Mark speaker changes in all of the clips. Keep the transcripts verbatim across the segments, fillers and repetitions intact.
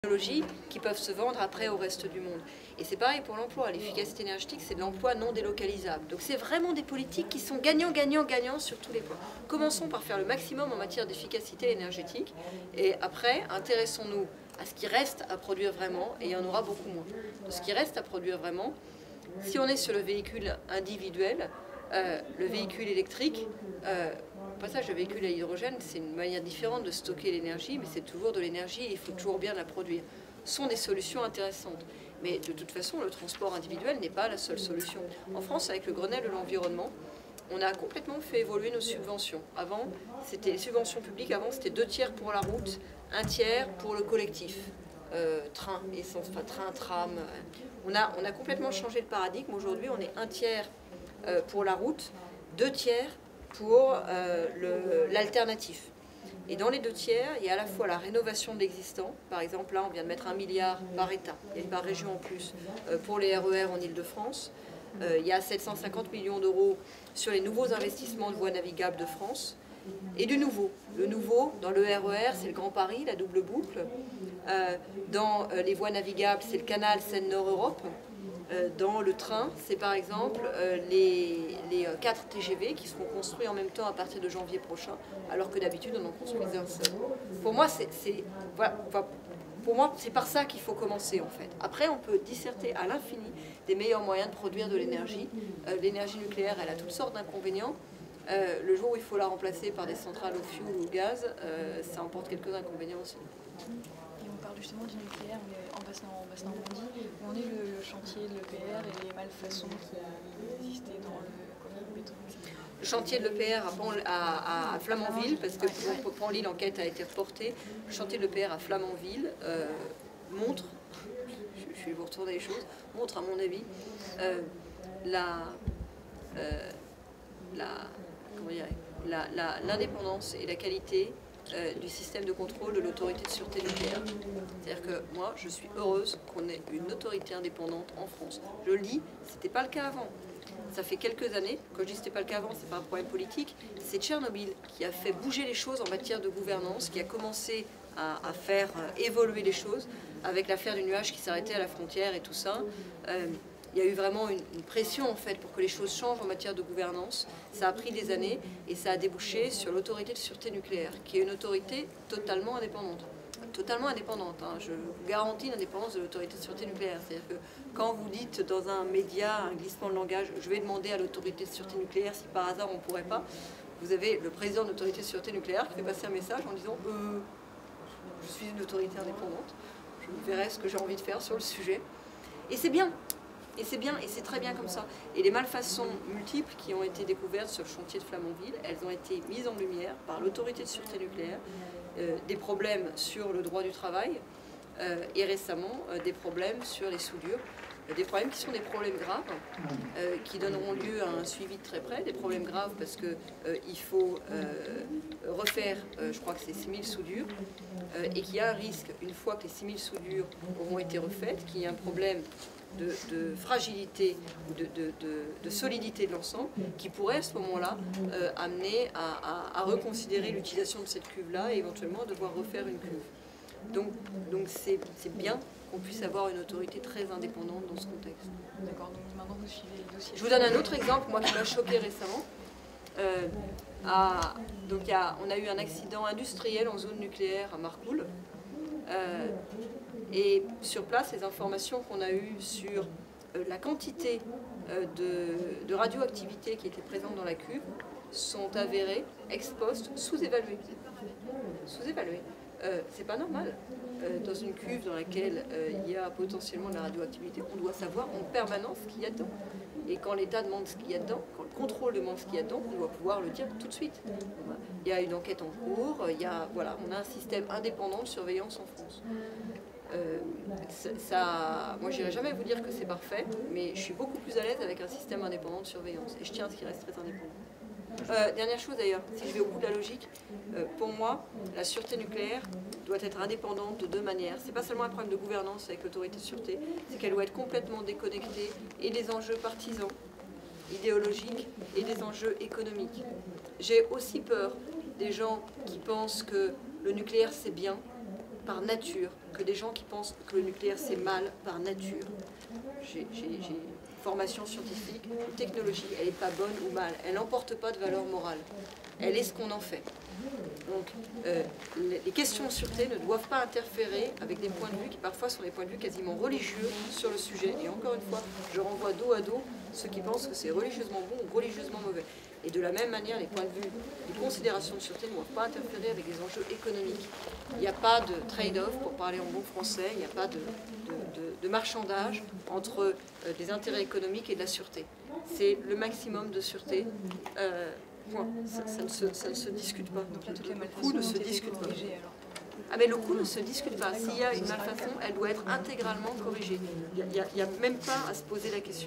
Speaker 1: technologies qui peuvent se vendre après au reste du monde. Et c'est pareil pour l'emploi. L'efficacité énergétique, c'est de l'emploi non délocalisable. Donc c'est vraiment des politiques qui sont gagnants, gagnants, gagnants sur tous les points. Commençons par faire le maximum en matière d'efficacité énergétique. Et après, intéressons-nous à ce qui reste à produire vraiment, et il y en aura beaucoup moins. De ce qui reste à produire vraiment, si on est sur le véhicule individuel, euh, le véhicule électrique, euh, au passage, le véhicule à hydrogène, c'est une manière différente de stocker l'énergie, mais c'est toujours de l'énergie et il faut toujours bien la produire. Ce sont des solutions intéressantes. Mais de toute façon, le transport individuel n'est pas la seule solution. En France, avec le Grenelle de l'environnement, on a complètement fait évoluer nos subventions. Avant, c'était les subventions publiques, avant c'était deux tiers pour la route, un tiers pour le collectif. Euh, train, essence, enfin train, tram. On a, on a complètement changé le paradigme. Aujourd'hui, on est un tiers euh, pour la route, deux tiers pour euh, l'alternatif. Et dans les deux tiers, il y a à la fois la rénovation de l'existant. Par exemple, là, on vient de mettre un milliard par État. Il y a une par région en plus euh, pour les R E R en Ile-de-France. Euh, il y a sept cent cinquante millions d'euros sur les nouveaux investissements de voies navigables de France. Et du nouveau. Le nouveau, dans le R E R, c'est le Grand Paris, la double boucle. Euh, dans euh, les voies navigables, c'est le canal Seine-Nord-Europe. Euh, dans le train, c'est par exemple euh, les, les euh, quatre T G V qui seront construits en même temps à partir de janvier prochain, alors que d'habitude on en construit un seul. Pour moi, c'est voilà, pour moi, c'est par ça qu'il faut commencer en fait. Après, on peut disserter à l'infini des meilleurs moyens de produire de l'énergie. Euh, l'énergie nucléaire, elle a toutes sortes d'inconvénients. Euh, le jour où il faut la remplacer par des centrales au fioul ou au gaz, euh, ça emporte quelques inconvénients aussi.
Speaker 2: Et on parle justement du nucléaire, mais en bassin Normandie, où en est le, le chantier de l'E P R et les malfaçons qui existaient dans le béton.
Speaker 1: Le chantier de l'E P R à, à, à Flamanville, parce que pour Panly, l'enquête a été reportée. Le chantier de l'E P R à Flamanville euh, montre, je, je vais vous retourner les choses, montre à mon avis euh, la, euh, la, comment dire, la, la, l'indépendance et la qualité euh, du système de contrôle de l'autorité de sûreté nucléaire. C'est-à-dire que moi, je suis heureuse qu'on ait une autorité indépendante en France. Je le dis, c'était pas le cas avant. Ça fait quelques années, quand je dis que ce n'était pas le cas avant, c'est pas un problème politique, c'est Tchernobyl qui a fait bouger les choses en matière de gouvernance, qui a commencé à, à faire évoluer les choses, avec l'affaire du nuage qui s'arrêtait à la frontière et tout ça. Euh, il y a eu vraiment une, une pression en fait pour que les choses changent en matière de gouvernance. Ça a pris des années et ça a débouché sur l'autorité de sûreté nucléaire, qui est une autorité totalement indépendante. Totalement indépendante. Hein. Je vous garantis l'indépendance de l'autorité de sûreté nucléaire. C'est-à-dire que quand vous dites dans un média, un glissement de langage, je vais demander à l'autorité de sûreté nucléaire si par hasard on ne pourrait pas, vous avez le président de l'autorité de sûreté nucléaire qui fait passer un message en disant euh, je suis une autorité indépendante, je verrai ce que j'ai envie de faire sur le sujet. Et c'est bien. Et c'est bien, et c'est très bien comme ça. Et les malfaçons multiples qui ont été découvertes sur le chantier de Flamanville, elles ont été mises en lumière par l'autorité de sûreté nucléaire. Euh, des problèmes sur le droit du travail euh, et récemment euh, des problèmes sur les soudures, euh, des problèmes qui sont des problèmes graves euh, qui donneront lieu à un suivi de très près, des problèmes graves parce que euh, il faut euh, refaire, euh, je crois que c'est six mille soudures euh, et qu'il y a un risque, une fois que les six mille soudures auront été refaites, qu'il y ait un problème De, de fragilité ou de, de, de, de solidité de l'ensemble qui pourrait à ce moment-là euh, amener à, à, à reconsidérer l'utilisation de cette cuve-là et éventuellement devoir refaire une cuve. Donc donc c'est bien qu'on puisse avoir une autorité très indépendante dans ce contexte.
Speaker 2: D'accord, donc maintenant vous suivez les dossiers.
Speaker 1: Je vous donne un autre exemple, moi qui m'a choqué récemment. Euh, à, donc y a, on a eu un accident industriel en zone nucléaire à Marcoule. Euh, Et sur place, les informations qu'on a eues sur euh, la quantité euh, de, de radioactivité qui était présente dans la cuve sont avérées, ex post, sous-évaluées. Sous-évaluées. Euh, c'est pas normal. Euh, dans une cuve dans laquelle euh, il y a potentiellement de la radioactivité, on doit savoir en permanence ce qu'il y a dedans. Et quand l'État demande ce qu'il y a dedans, quand le contrôle demande ce qu'il y a dedans, on doit pouvoir le dire tout de suite. Il y a une enquête en cours, il y a, voilà, on a un système indépendant de surveillance en France. Euh, ça, ça, moi, je n'irai jamais vous dire que c'est parfait, mais je suis beaucoup plus à l'aise avec un système indépendant de surveillance. Et je tiens à ce qu'il reste très indépendant. Euh, dernière chose d'ailleurs, si je vais au bout de la logique, euh, pour moi, la sûreté nucléaire doit être indépendante de deux manières. Ce n'est pas seulement un problème de gouvernance avec l'autorité de sûreté, c'est qu'elle doit être complètement déconnectée et des enjeux partisans, idéologiques et des enjeux économiques. J'ai aussi peur des gens qui pensent que le nucléaire c'est bien, par nature que des gens qui pensent que le nucléaire c'est mal par nature. J'ai une formation scientifique, une technologie, elle n'est pas bonne ou mal, elle n'emporte pas de valeur morale. Elle est ce qu'on en fait. Donc, euh, les questions de sûreté ne doivent pas interférer avec des points de vue qui parfois sont des points de vue quasiment religieux sur le sujet. Et encore une fois, je renvoie dos à dos ceux qui pensent que c'est religieusement bon ou religieusement mauvais. Et de la même manière, les points de vue, les considérations de sûreté ne doivent pas interférer avec des enjeux économiques. Il n'y a pas de trade-off, pour parler en bon français, il n'y a pas de, de, de, de marchandage entre euh, des intérêts économiques et de la sûreté. C'est le maximum de sûreté. Euh, Point. Ça, ça, ne se, ça ne se discute pas.
Speaker 2: Donc là, toutes les
Speaker 1: le coût ne se discute pas.
Speaker 2: Alors.
Speaker 1: Ah mais le coût ne se discute pas. S'il y a une malfaçon, elle doit être intégralement corrigée. Il n'y a, a même pas à se poser la question.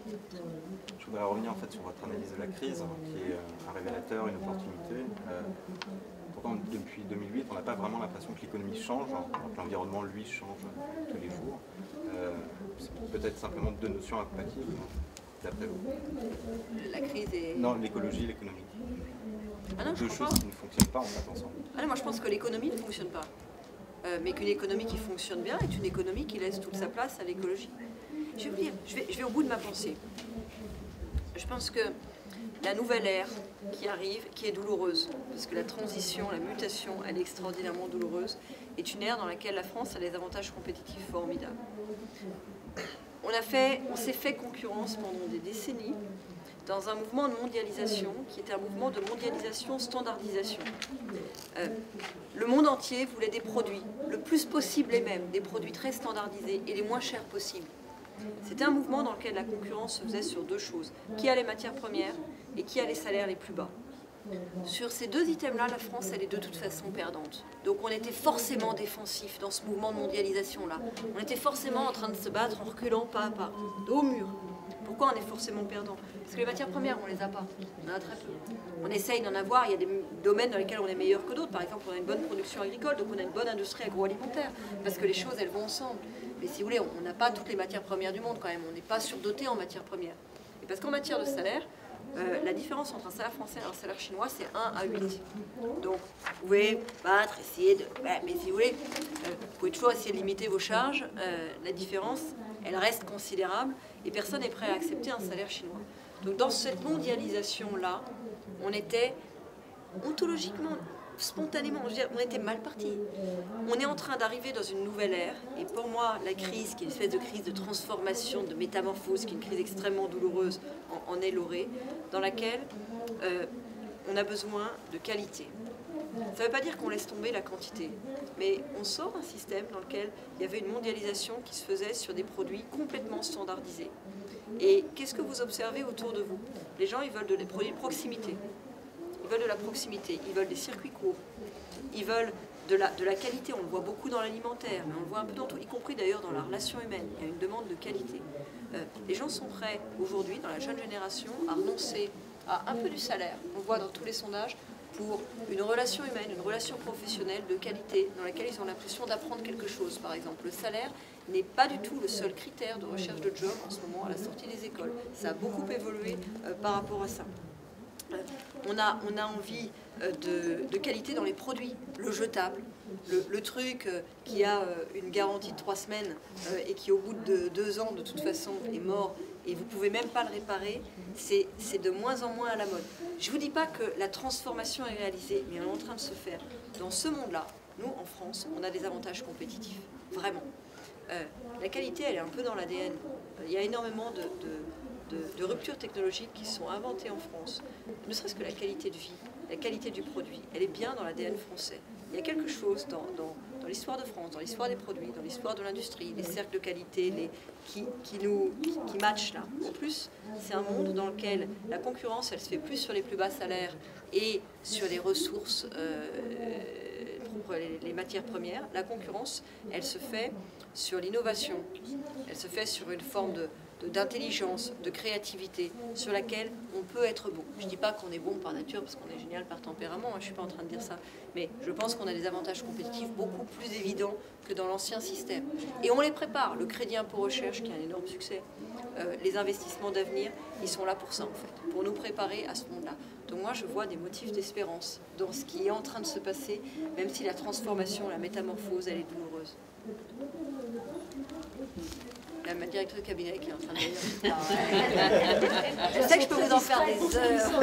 Speaker 3: Je voudrais revenir en fait sur votre analyse de la crise, qui est un révélateur, une opportunité. Euh, pourtant, depuis deux mille huit, on n'a pas vraiment l'impression que l'économie change, alors que l'environnement, lui, change tous les jours. Euh, c'est peut-être simplement deux notions incompatibles, d'après vous.
Speaker 1: La crise est...
Speaker 3: Non, l'écologie et l'économie.
Speaker 1: Ah non,
Speaker 3: Deux
Speaker 1: je
Speaker 3: choses
Speaker 1: pas.
Speaker 3: qui ne fonctionnent pas en fait ensemble.
Speaker 1: Ah non, moi je pense que l'économie ne fonctionne pas. Euh, mais qu'une économie qui fonctionne bien est une économie qui laisse toute sa place à l'écologie. Je vais vous dire, je vais, je vais au bout de ma pensée. Je pense que la nouvelle ère qui arrive, qui est douloureuse, parce que la transition, la mutation, elle est extraordinairement douloureuse, est une ère dans laquelle la France a des avantages compétitifs formidables. On, a fait, on s'est fait concurrence pendant des décennies dans un mouvement de mondialisation qui était un mouvement de mondialisation-standardisation. Euh, le monde entier voulait des produits, le plus possible les mêmes, des produits très standardisés et les moins chers possibles. C'était un mouvement dans lequel la concurrence se faisait sur deux choses. Qui a les matières premières et qui a les salaires les plus bas. Sur ces deux items-là, la France, elle est de toute façon perdante. Donc on était forcément défensif dans ce mouvement de mondialisation-là. On était forcément en train de se battre en reculant pas à pas, au mur. Pourquoi on est forcément perdant? Parce que les matières premières, on ne les a pas. On en a très peu. On essaye d'en avoir. Il y a des domaines dans lesquels on est meilleur que d'autres. Par exemple, on a une bonne production agricole, donc on a une bonne industrie agroalimentaire. Parce que les choses, elles vont ensemble. Mais si vous voulez, on n'a pas toutes les matières premières du monde quand même. On n'est pas surdoté en matières premières. Et parce qu'en matière de salaire, euh, la différence entre un salaire français et un salaire chinois, c'est un à huit. Donc, vous pouvez battre, essayer de... Ouais, mais si vous voulez, euh, vous pouvez toujours essayer de limiter vos charges. Euh, la différence, elle reste considérable. Et personne n'est prêt à accepter un salaire chinois. Donc dans cette mondialisation-là, on était ontologiquement, spontanément, je veux dire, on était mal parti. On est en train d'arriver dans une nouvelle ère. Et pour moi, la crise, qui est une espèce de crise de transformation, de métamorphose, qui est une crise extrêmement douloureuse, en, en est laurée, dans laquelle euh, on a besoin de qualité. Ça ne veut pas dire qu'on laisse tomber la quantité, mais on sort d'un système dans lequel il y avait une mondialisation qui se faisait sur des produits complètement standardisés. Et qu'est-ce que vous observez autour de vous? Les gens, ils veulent de, des produits de proximité. Ils veulent de la proximité, ils veulent des circuits courts, ils veulent de la, de la qualité. On le voit beaucoup dans l'alimentaire, mais on le voit un peu dans tout, y compris d'ailleurs dans la relation humaine. Il y a une demande de qualité. Euh, les gens sont prêts aujourd'hui, dans la jeune génération, à renoncer à un peu du salaire. On le voit dans tous les sondages, pour une relation humaine, une relation professionnelle de qualité, dans laquelle ils ont l'impression d'apprendre quelque chose. Par exemple, le salaire n'est pas du tout le seul critère de recherche de job en ce moment à la sortie des écoles. Ça a beaucoup évolué euh, par rapport à ça. Euh, on, a, on a envie euh, de, de qualité dans les produits, le jetable, le, le truc euh, qui a euh, une garantie de trois semaines euh, et qui au bout de deux ans de toute façon est mort et vous ne pouvez même pas le réparer, c'est de moins en moins à la mode. Je ne vous dis pas que la transformation est réalisée, mais elle est en train de se faire. Dans ce monde-là, nous, en France, on a des avantages compétitifs, vraiment. Euh, la qualité, elle est un peu dans l'A D N. Il y a énormément de, de, de, de ruptures technologiques qui sont inventées en France. Ne serait-ce que la qualité de vie, la qualité du produit, elle est bien dans l'A D N français. Il y a quelque chose dans, dans, dans l'histoire de France, dans l'histoire des produits, dans l'histoire de l'industrie, les cercles de qualité, les, qui, qui nous qui, qui matchent là. En plus, c'est un monde dans lequel la concurrence, elle se fait plus sur les plus bas salaires et sur les ressources, euh, les, les matières premières. La concurrence, elle se fait sur l'innovation, elle se fait sur une forme de d'intelligence, de créativité, sur laquelle on peut être bon. Je ne dis pas qu'on est bon par nature, parce qu'on est génial par tempérament, hein, je ne suis pas en train de dire ça, mais je pense qu'on a des avantages compétitifs beaucoup plus évidents que dans l'ancien système. Et on les prépare. Le crédit impôt recherche, qui est un énorme succès, euh, les investissements d'avenir, ils sont là pour ça, en fait, pour nous préparer à ce monde-là. Donc moi, je vois des motifs d'espérance dans ce qui est en train de se passer, même si la transformation, la métamorphose, elle est douloureuse. La ma directrice de cabinet qui est en train de dire. Je sais que je peux vous en faire des heures.